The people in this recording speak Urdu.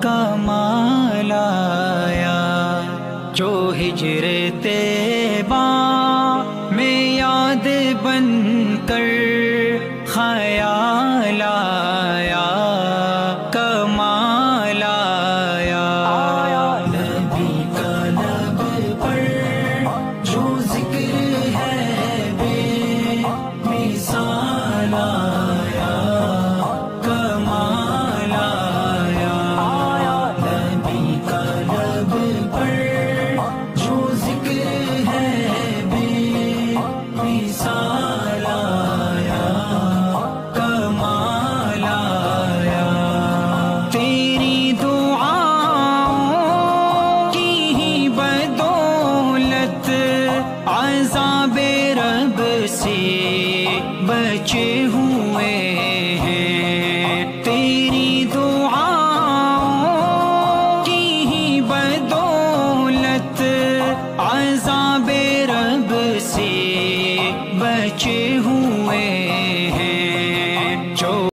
کمال آیا، جو ہجر طیبہ میں یاد بن کر خیال آیا، کمال آیا۔ نبی کا لب پر جو ذکر ہے بے مثال آیا، کمال آیا۔ نبی کا لب پر جو ذکر ہے بے مثال آیا، کمال آیا۔ تیری دعاؤں کی ہی بدولت عذاب رب سے بچے ہوئے ہیں، تیری دعاؤں کی ہی بدولت عذاب رب سے بچے ہوئے